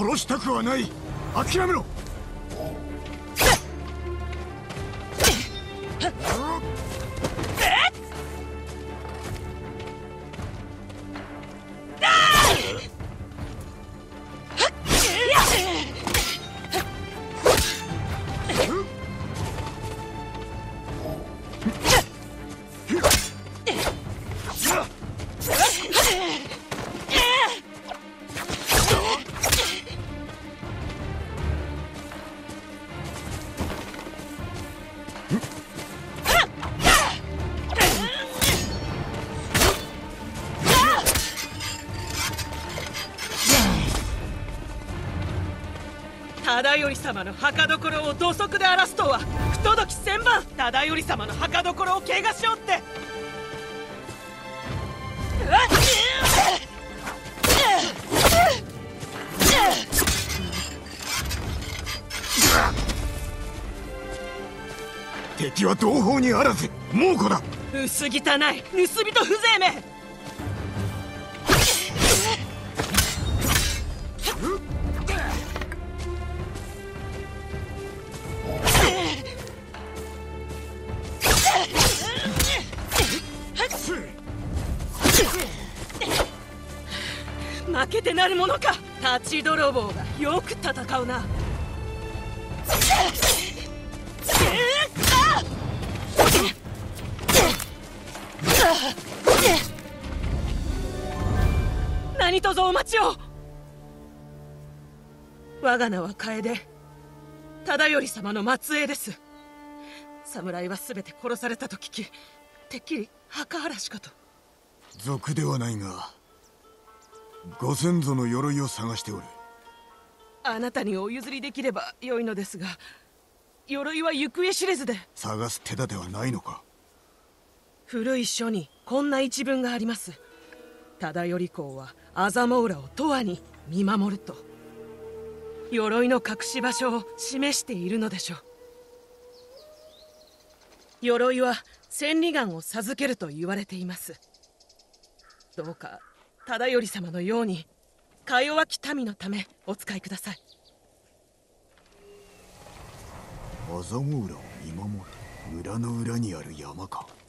殺したくはない。諦めろ。 忠頼様の墓所を土足で荒らすとは不届き千万。忠頼様の墓所を怪我しおって。 敵は同胞にあらず猛虎だ。 薄汚い盗人風情め。負けてなるものか。立ち泥棒がよく戦うな。何とぞお待ちを。我が名は楓。忠頼様の末裔です。侍は全て殺されたと聞き、てっきり墓荒らしかと。 賊ではないが、ご先祖の鎧を探しておる。 あなたにお譲りできればよいのですが、鎧は行方知れずで。 探す手立てはないのか。 古い書にこんな一文があります。忠頼公はアザモウラを永遠に見守ると。鎧の隠し場所を示しているのでしょう。鎧は千里眼を授けると言われています。どうか忠頼様のようにか弱き民のためお使いください。 アザモウラを見守る。裏の裏にある山か。